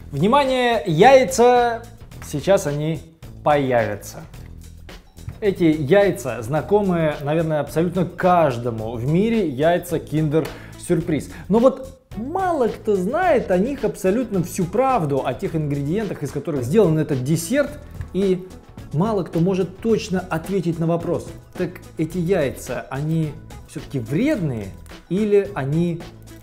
Внимание, яйца! Сейчас они появятся. Эти яйца знакомы, наверное, абсолютно каждому в мире, яйца Kinder Surprise. Но вот мало кто знает о них абсолютно всю правду, о тех ингредиентах, из которых сделан этот десерт, и мало кто может точно ответить на вопрос: так эти яйца, они все-таки вредные или они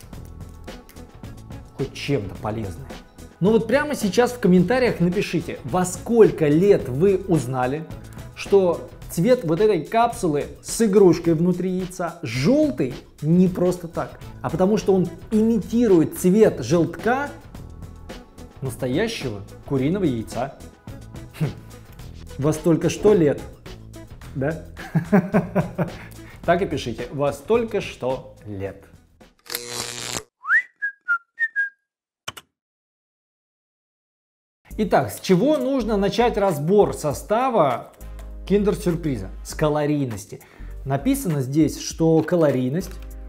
хоть чем-то полезные? Ну вот прямо сейчас в комментариях напишите, во сколько лет вы узнали, что цвет вот этой капсулы с игрушкой внутри яйца желтый не просто так, а потому что он имитирует цвет желтка настоящего куриного яйца. Во столько что лет, да? Так и пишите, во столько что лет. Итак, с чего нужно начать разбор состава Kinder Surprise? С калорийности. Написано здесь, что калорийность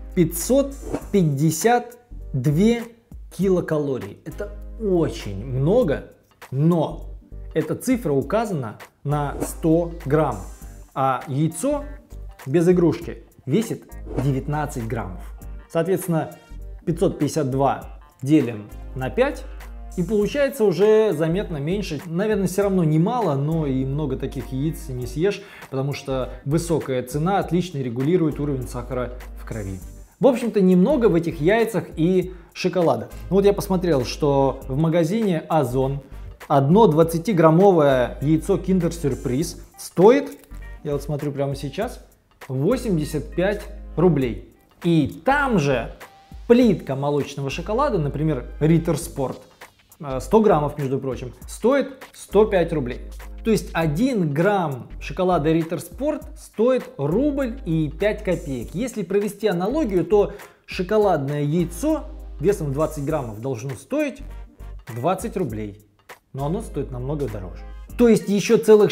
552 килокалорий. Это очень много, но эта цифра указана на 100 грамм, а яйцо без игрушки весит 19 граммов. Соответственно, 552 делим на 5. И получается уже заметно меньше. Наверное, все равно немало, но и много таких яиц не съешь, потому что высокая цена отлично регулирует уровень сахара в крови. В общем-то, немного в этих яйцах и шоколада. Ну вот я посмотрел, что в магазине Озон одно 20-граммовое яйцо Kinder Surprise стоит, я вот смотрю прямо сейчас, 85 рублей. И там же плитка молочного шоколада, например, Ritter Sport, 100 граммов, между прочим, стоит 105 рублей. То есть 1 грамм шоколада Ritter Sport стоит рубль и 5 копеек. Если провести аналогию, то шоколадное яйцо весом 20 граммов должно стоить 20 рублей. Но оно стоит намного дороже. То есть еще целых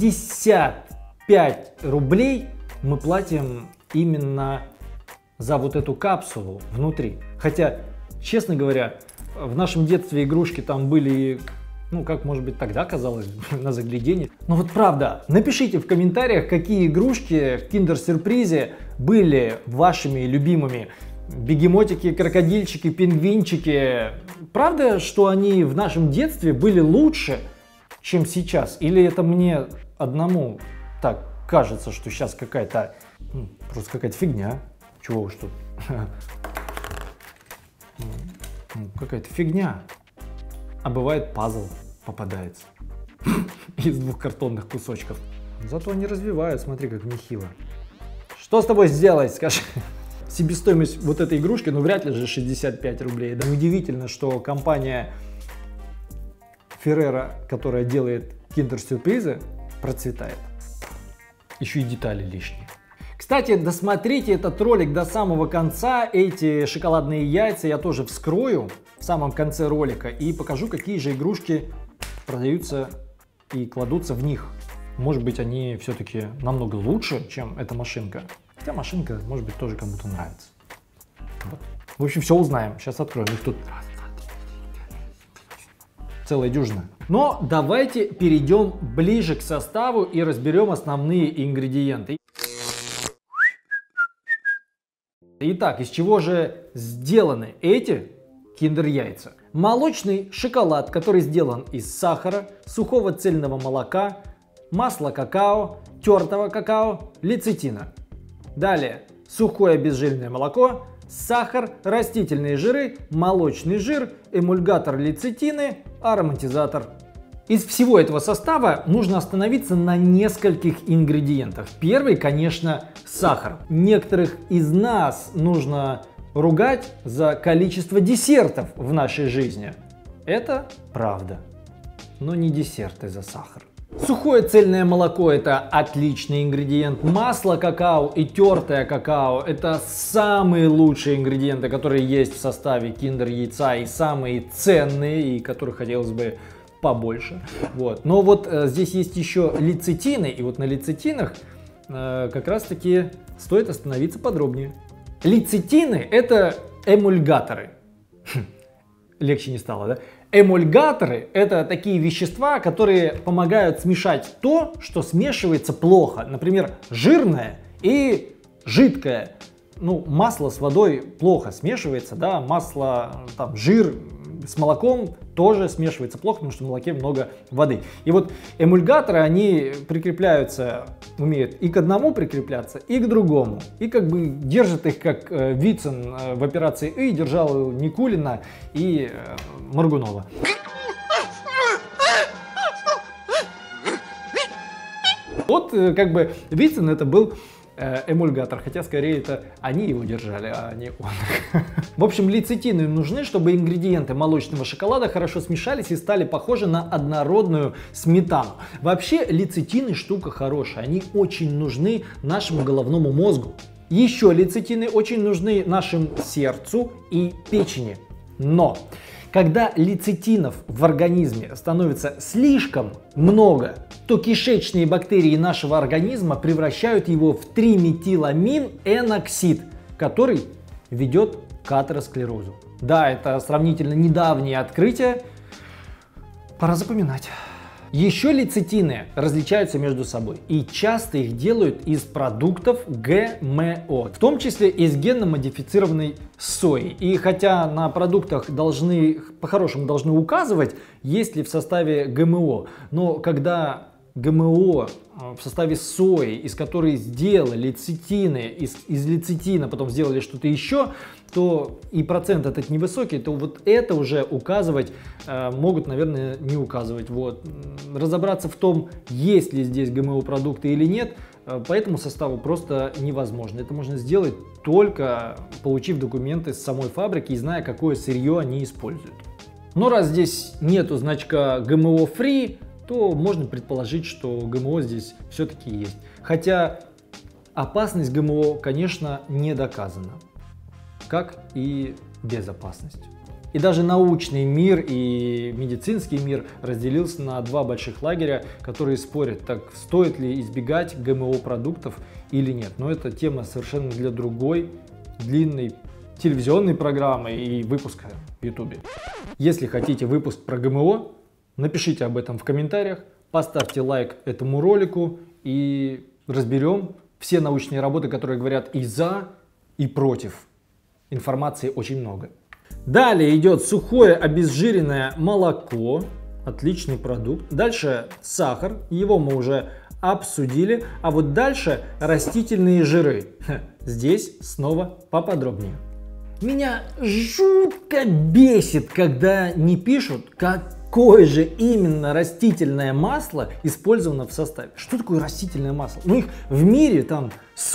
65 рублей мы платим именно за вот эту капсулу внутри. Хотя, честно говоря, в нашем детстве игрушки там были, ну, как может быть тогда казалось, на загляденье. Но вот правда, напишите в комментариях, какие игрушки в Kinder Surprise были вашими любимыми. Бегемотики, крокодильчики, пингвинчики. Правда, что они в нашем детстве были лучше, чем сейчас? Или это мне одному так кажется, что сейчас какая-то, просто какая-то фигня? Чего уж тут? Какая-то фигня. А бывает, пазл попадается из 2 картонных кусочков. Зато они развивают, смотри, как нехило. Что с тобой сделать, скажи? Себестоимость вот этой игрушки, ну вряд ли же 65 рублей. Да, удивительно, что компания Ferrero, которая делает Kinder Surprise, процветает. Еще и детали лишние. Кстати, досмотрите этот ролик до самого конца. Эти шоколадные яйца я тоже вскрою в самом конце ролика и покажу, какие же игрушки продаются и кладутся в них. Может быть, они все-таки намного лучше, чем эта машинка. Хотя машинка, может быть, тоже кому-то нравится. Вот. В общем, все узнаем. Сейчас откроем. Их тут целая дюжина. Но давайте перейдем ближе к составу и разберем основные ингредиенты. Итак, из чего же сделаны эти Kinder яйца? Молочный шоколад, который сделан из сахара, сухого цельного молока, масла какао, тертого какао, лецитина. Далее сухое обезжиренное молоко, сахар, растительные жиры, молочный жир, эмульгатор лецитины, ароматизатор. Из всего этого состава нужно остановиться на нескольких ингредиентах. Первый, конечно, сахар. Некоторых из нас нужно ругать за количество десертов в нашей жизни. Это правда, но не десерты за сахар. Сухое цельное молоко – это отличный ингредиент. Масло какао и тертое какао – это самые лучшие ингредиенты, которые есть в составе Kinder яйца, и самые ценные, и которых хотелось бы побольше. Вот. Но вот здесь есть еще лецитины, и вот на лецитинах как раз таки стоит остановиться подробнее. Лецитины – это эмульгаторы. Легче не стало, да? Эмульгаторы — это такие вещества, которые помогают смешать то, что смешивается плохо. Например, жирное и жидкое. Ну, масло с водой плохо смешивается, да, масло, там, жир с молоком тоже смешивается плохо, потому что в молоке много воды. И вот эмульгаторы, они прикрепляются, умеют и к одному прикрепляться, и к другому. И как бы держат их, как Вицин в операции «И» держал Никулина и Моргунова. Вот как бы Вицин это был эмульгатор, хотя скорее это они его держали, а не он. В общем, лецитины нужны, чтобы ингредиенты молочного шоколада хорошо смешались и стали похожи на однородную сметану. Вообще лецитины штука хорошая, они очень нужны нашему головному мозгу. Еще лецитины очень нужны нашему сердцу и печени. Но когда лецитинов в организме становится слишком много, то кишечные бактерии нашего организма превращают его в 3-метиламин-эноксид, который ведет к атеросклерозу. Да, это сравнительно недавнее открытие, пора запоминать. Еще лецитины различаются между собой, и часто их делают из продуктов ГМО, в том числе из генно-модифицированной сои. И хотя на продуктах по-хорошему должны указывать, есть ли в составе ГМО, но когда ГМО в составе сои, из которой сделали лецитины, из лецитина потом сделали что-то еще, то и процент этот невысокий, то вот это уже указывать могут, наверное, не указывать. Вот. Разобраться в том, есть ли здесь ГМО-продукты или нет, по этому составу просто невозможно. Это можно сделать только получив документы с самой фабрики и зная, какое сырье они используют. Но раз здесь нету значка ГМО-фри, то можно предположить, что ГМО здесь все-таки есть. Хотя опасность ГМО, конечно, не доказана, как и безопасность. И даже научный мир и медицинский мир разделился на два больших лагеря, которые спорят, так стоит ли избегать ГМО-продуктов или нет. Но это тема совершенно для другой длинной телевизионной программы и выпуска в YouTube. Если хотите выпуск про ГМО, напишите об этом в комментариях, поставьте лайк этому ролику и разберем все научные работы, которые говорят и за, и против. Информации очень много. Далее идет сухое обезжиренное молоко, отличный продукт. Дальше сахар, его мы уже обсудили. А вот дальше растительные жиры. Здесь снова поподробнее. Меня жутко бесит, когда не пишут, какое же именно растительное масло использовано в составе. Что такое растительное масло? Ну их в мире там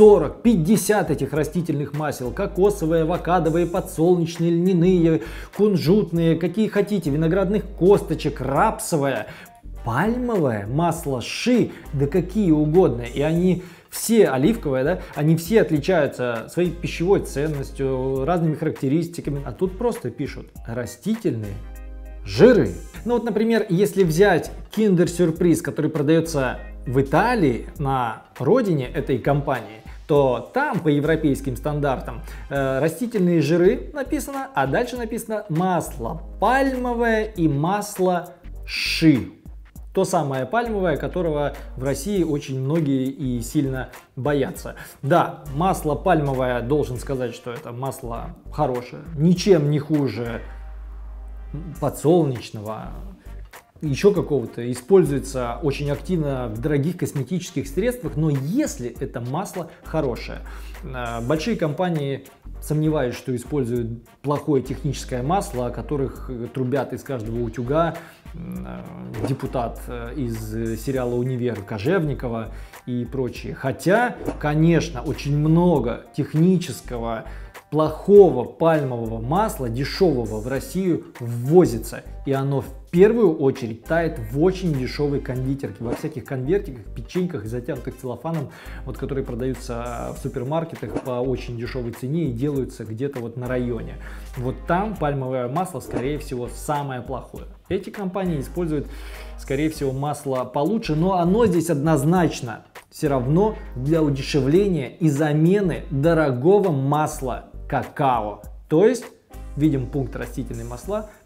40-50 этих растительных масел. Кокосовые, авокадовые, подсолнечные, льняные, кунжутные, какие хотите, виноградных косточек, рапсовое, пальмовое масло ши, да какие угодно. И они все, оливковые, да, они все отличаются своей пищевой ценностью, разными характеристиками. А тут просто пишут растительные жиры. Ну вот, например, если взять Kinder Surprise, который продается в Италии, на родине этой компании, то там по европейским стандартам растительные жиры написано, а дальше написано масло пальмовое и масло ши. То самое пальмовое, которого в России очень многие и сильно боятся. Да, масло пальмовое, должен сказать, что это масло хорошее, ничем не хуже подсолнечного, еще какого-то, используется очень активно в дорогих косметических средствах, но если это масло хорошее. Большие компании сомневаюсь, что используют плохое техническое масло, о которых трубят из каждого утюга депутат из сериала «Универ» Кожевникова и прочие. Хотя, конечно, очень много технического плохого пальмового масла, дешевого, в Россию ввозится. И оно в первую очередь тает в очень дешевой кондитерке, во всяких конвертиках, печеньках, затянутых целлофаном, вот, которые продаются в супермаркетах по очень дешевой цене и делаются где-то вот на районе. Вот там пальмовое масло, скорее всего, самое плохое. Эти компании используют, скорее всего, масло получше, но оно здесь однозначно все равно для удешевления и замены дорогого масла какао. То есть видим пункт растительные масла,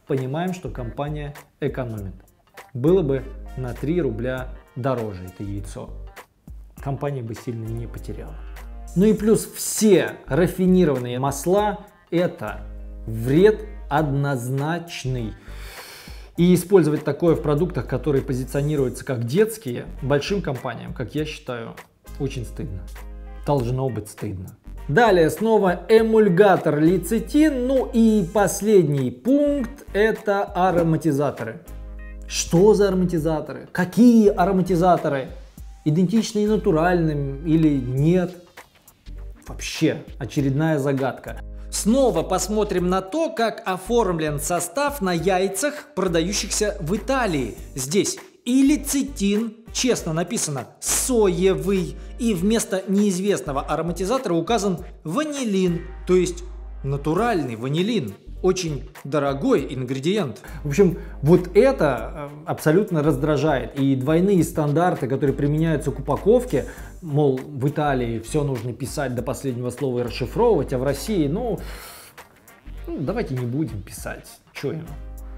понимаем, что компания экономит. Было бы на 3 рубля дороже это яйцо, компания бы сильно не потеряла. Ну и плюс все рафинированные масла – это вред однозначный. И использовать такое в продуктах, которые позиционируются как детские, большим компаниям, как я считаю, очень стыдно. Должно быть стыдно. Далее снова эмульгатор лецитин. Ну и последний пункт – это ароматизаторы. Что за ароматизаторы? Какие ароматизаторы? Идентичные натуральным или нет? Вообще очередная загадка. Снова посмотрим на то, как оформлен состав на яйцах, продающихся в Италии. Здесь и лецитин, честно написано соевый, и вместо неизвестного ароматизатора указан ванилин, то есть натуральный ванилин. Очень дорогой ингредиент. В общем, вот это абсолютно раздражает. И двойные стандарты, которые применяются к упаковке, мол, в Италии все нужно писать до последнего слова и расшифровывать, а в России, ну давайте не будем писать. Чё им?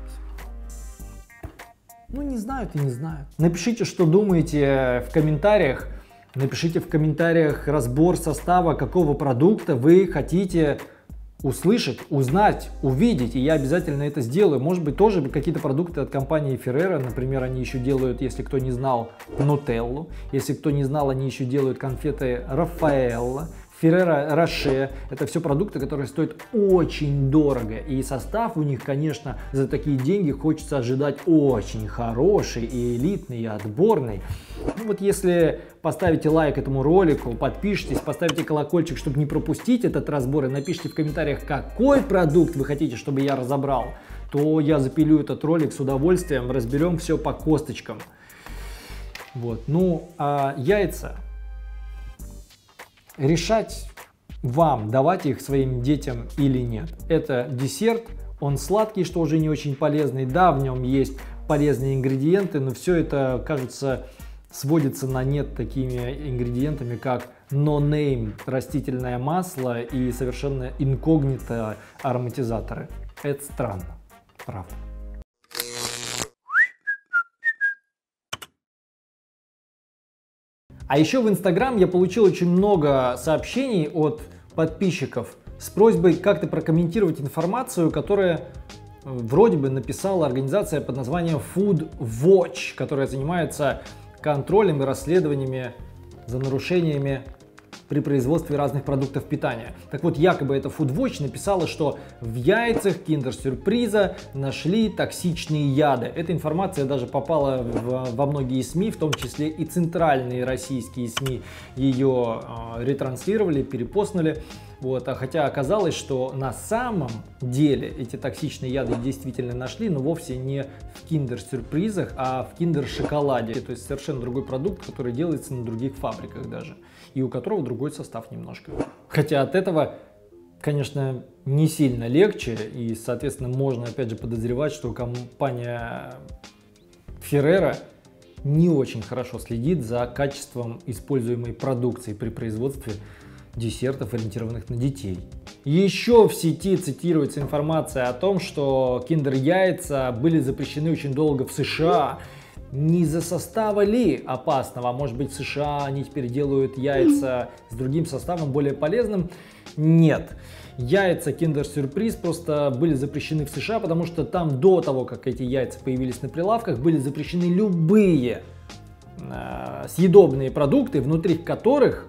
Ну, не знают и не знают. Напишите, что думаете в комментариях. Напишите в комментариях разбор состава, какого продукта вы хотите услышать, узнать, увидеть, и я обязательно это сделаю. Может быть, тоже какие-то продукты от компании Ferrero, например, они еще делают, если кто не знал, нутеллу, если кто не знал, они еще делают конфеты Рафаэлло, Ferrero Rocher. Это все продукты, которые стоят очень дорого, и состав у них, конечно, за такие деньги хочется ожидать очень хороший и элитный, и отборный. Ну вот если поставите лайк этому ролику, подпишитесь, поставите колокольчик, чтобы не пропустить этот разбор, и напишите в комментариях, какой продукт вы хотите, чтобы я разобрал, то я запилю этот ролик с удовольствием, разберем все по косточкам. Вот. Ну, а яйца решать вам, давать их своим детям или нет. Это десерт, он сладкий, что уже не очень полезный. Да, в нем есть полезные ингредиенты, но все это, кажется, сводится на нет такими ингредиентами, как no-name растительное масло и совершенно инкогнито ароматизаторы. Это странно, правда. А еще в Instagram я получил очень много сообщений от подписчиков с просьбой как-то прокомментировать информацию, которая вроде бы написала организация под названием Food Watch, которая занимается контролем и расследованиями за нарушениями при производстве разных продуктов питания. Так вот, якобы эта Food Watch написала, что в яйцах киндер-сюрприза нашли токсичные яды. Эта информация даже попала во многие СМИ, в том числе и центральные российские СМИ ее ретранслировали, перепостнули. Вот. А хотя оказалось, что на самом деле эти токсичные яды действительно нашли, но вовсе не в киндер-сюрпризах, а в киндер-шоколаде. То есть совершенно другой продукт, который делается на других фабриках даже, и у которого другой состав немножко. Хотя от этого, конечно, не сильно легче, и, соответственно, можно опять же подозревать, что компания Ferrero не очень хорошо следит за качеством используемой продукции при производстве десертов, ориентированных на детей. Еще в сети цитируется информация о том, что киндер-яйца были запрещены очень долго в США. Не из-за состава ли опасного, а может быть в США они теперь делают яйца с другим составом, более полезным? Нет. Яйца киндер-сюрприз просто были запрещены в США, потому что там до того, как эти яйца появились на прилавках, были запрещены любые съедобные продукты, внутри которых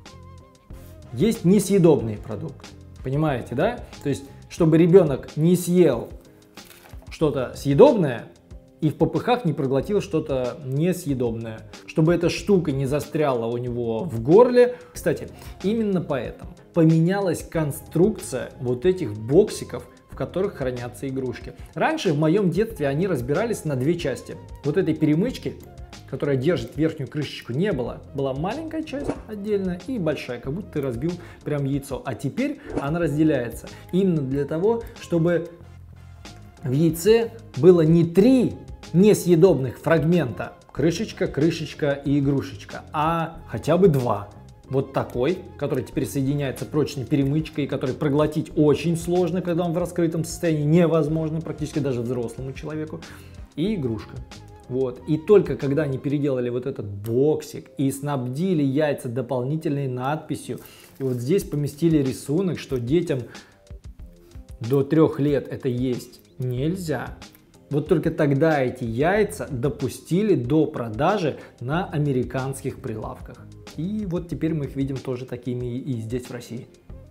есть несъедобные продукты. Понимаете, да? То есть, чтобы ребенок не съел что-то съедобное и в попыхах не проглотил что-то несъедобное, чтобы эта штука не застряла у него в горле. Кстати, именно поэтому поменялась конструкция вот этих боксиков, в которых хранятся игрушки. Раньше в моем детстве они разбирались на две части. Вот этой перемычки, которая держит верхнюю крышечку, не было. Была маленькая часть отдельно и большая, как будто ты разбил прям яйцо. А теперь она разделяется именно для того, чтобы в яйце было не 3 несъедобных фрагмента, крышечка, крышечка и игрушечка, а хотя бы 2. вот такой, который теперь соединяется прочной перемычкой, который проглотить очень сложно, когда он в раскрытом состоянии, невозможно практически даже взрослому человеку, и игрушка. Вот. И только когда они переделали вот этот боксик и снабдили яйца дополнительной надписью, и вот здесь поместили рисунок, что детям до 3 лет это есть нельзя. Вот только тогда эти яйца допустили до продажи на американских прилавках. И вот теперь мы их видим тоже такими и здесь в России.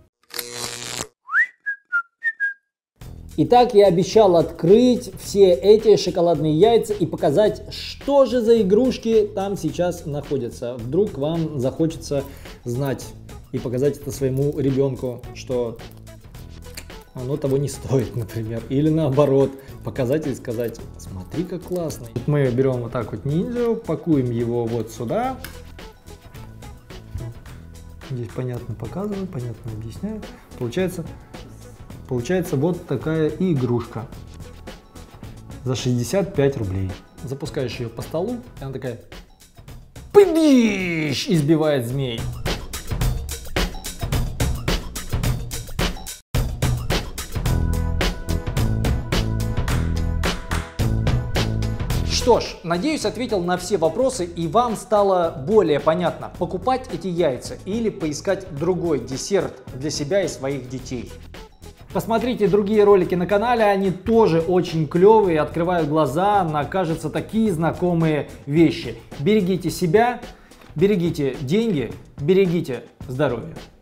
Итак, я обещал открыть все эти шоколадные яйца и показать, что же за игрушки там сейчас находятся. Вдруг вам захочется знать и показать это своему ребенку, что оно того не стоит, например. Или наоборот, показать и сказать: смотри, как классно. Мы берем вот так вот ниндзю, пакуем его вот сюда. Здесь понятно показываю, понятно объясняю. Получается вот такая игрушка за 65 рублей. Запускаешь ее по столу, и она такая пыдищ, избивает змей. Что ж, надеюсь, ответил на все вопросы и вам стало более понятно, покупать эти яйца или поискать другой десерт для себя и своих детей. Посмотрите другие ролики на канале, они тоже очень клевые, открывают глаза на, кажется, такие знакомые вещи. Берегите себя, берегите деньги, берегите здоровье.